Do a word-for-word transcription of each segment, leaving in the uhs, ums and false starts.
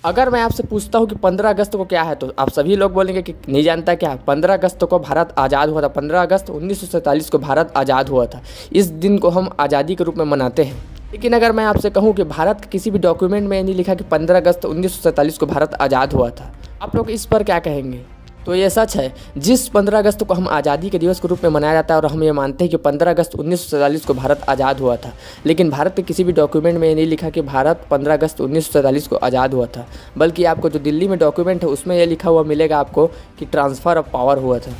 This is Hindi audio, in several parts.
अगर मैं आपसे पूछता हूँ कि पंद्रह अगस्त को क्या है, तो आप सभी लोग बोलेंगे कि नहीं जानता क्या। पंद्रह अगस्त को भारत आज़ाद हुआ था। पंद्रह अगस्त उन्नीस सौ सैंतालीस को भारत आज़ाद हुआ था। इस दिन को हम आज़ादी के रूप में मनाते हैं। लेकिन अगर मैं आपसे कहूँ कि भारत के किसी भी डॉक्यूमेंट में नहीं लिखा कि पंद्रह अगस्त उन्नीस सौ सैंतालीस को भारत आज़ाद हुआ था, आप लोग इस पर क्या कहेंगे? तो ये सच है। जिस पंद्रह अगस्त को हम आज़ादी के दिवस के रूप में मनाया जाता है और हम ये मानते हैं कि पंद्रह अगस्त उन्नीस सौ सैंतालीस को भारत आज़ाद हुआ था, लेकिन भारत के किसी भी डॉक्यूमेंट में ये नहीं लिखा कि भारत पंद्रह अगस्त उन्नीस सौ सैंतालीस को आज़ाद हुआ था, बल्कि आपको जो दिल्ली में डॉक्यूमेंट है उसमें यह लिखा हुआ मिलेगा आपको कि ट्रांसफ़र ऑफ पावर हुआ था।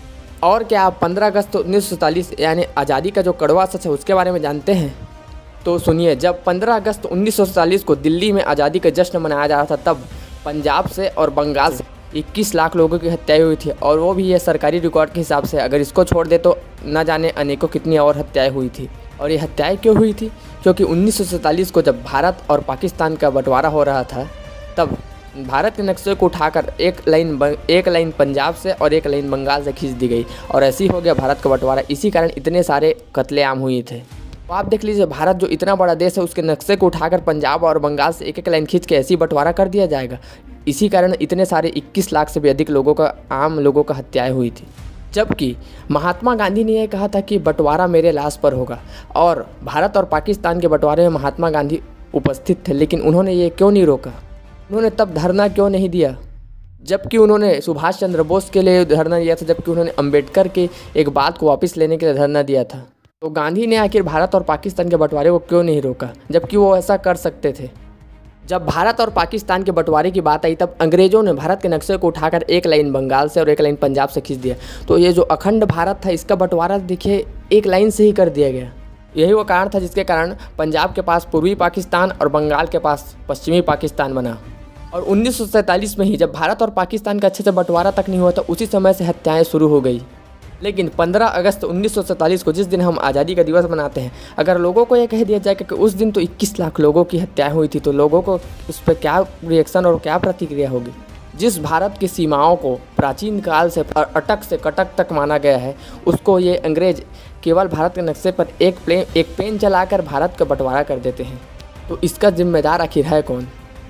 और क्या आप पंद्रह अगस्त उन्नीस सौ सैंतालीस यानी आज़ादी का जो कड़वा सच है उसके बारे में जानते हैं? तो सुनिए, जब पंद्रह अगस्त उन्नीस सौ सैंतालीस को दिल्ली में आज़ादी का जश्न मनाया जा रहा था, तब पंजाब से और बंगाल से इक्कीस लाख लोगों की हत्याएं हुई थी। और वो भी ये सरकारी रिकॉर्ड के हिसाब से, अगर इसको छोड़ दे तो न जाने अनेकों कितनी और हत्याएं हुई थी। और ये हत्याएं क्यों हुई थी? क्योंकि उन्नीस सौ सैंतालीस को जब भारत और पाकिस्तान का बंटवारा हो रहा था, तब भारत के नक्शे को उठाकर एक लाइन एक लाइन पंजाब से और एक लाइन बंगाल से खींच दी गई, और ऐसे ही हो गया भारत का बंटवारा। इसी कारण इतने सारे कत्लेआम हुए थे। तो आप देख लीजिए, भारत जो इतना बड़ा देश है, उसके नक्शे को उठाकर पंजाब और बंगाल से एक एक लाइन खींच के ऐसी बंटवारा कर दिया जाएगा। इसी कारण इतने सारे इक्कीस लाख से भी अधिक लोगों का, आम लोगों का हत्याएं हुई थी। जबकि महात्मा गांधी ने यह कहा था कि बंटवारा मेरे लाश पर होगा, और भारत और पाकिस्तान के बंटवारे में महात्मा गांधी उपस्थित थे, लेकिन उन्होंने ये क्यों नहीं रोका? उन्होंने तब धरना क्यों नहीं दिया? जबकि उन्होंने सुभाष चंद्र बोस के लिए धरना दिया था, जबकि उन्होंने अम्बेडकर के एक बात को वापस लेने के लिए धरना दिया था। तो गांधी ने आखिर भारत और पाकिस्तान के बंटवारे को क्यों नहीं रोका, जबकि वो ऐसा कर सकते थे? जब भारत और पाकिस्तान के बंटवारे की बात आई, तब अंग्रेज़ों ने भारत के नक्शे को उठाकर एक लाइन बंगाल से और एक लाइन पंजाब से खींच दिया। तो ये जो अखंड भारत था, इसका बंटवारा देखिए एक लाइन से ही कर दिया गया। यही वो कारण था जिसके कारण पंजाब के पास पूर्वी पाकिस्तान और बंगाल के पास पश्चिमी पाकिस्तान बना। और उन्नीस सौ सैंतालीस में ही जब भारत और पाकिस्तान का अच्छे से बंटवारा तक नहीं हुआ, तो उसी समय से हत्याएँ शुरू हो गई। लेकिन पंद्रह अगस्त उन्नीस सौ सैंतालीस को, जिस दिन हम आज़ादी का दिवस मनाते हैं, अगर लोगों को यह कह दिया जाए कि उस दिन तो इक्कीस लाख लोगों की हत्याएं हुई थी, तो लोगों को उस पर क्या रिएक्शन और क्या प्रतिक्रिया होगी? जिस भारत की सीमाओं को प्राचीन काल से अटक से कटक तक माना गया है, उसको ये अंग्रेज केवल भारत के नक्शे पर एक प्लेन एक पेन चलाकर भारत का बंटवारा कर देते हैं। तो इसका जिम्मेदार आखिर है कौन?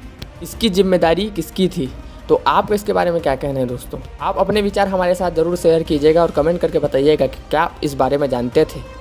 इसकी जिम्मेदारी किसकी थी? तो आपको इसके बारे में क्या कहना है दोस्तों? आप अपने विचार हमारे साथ ज़रूर शेयर कीजिएगा और कमेंट करके बताइएगा कि क्या आप इस बारे में जानते थे।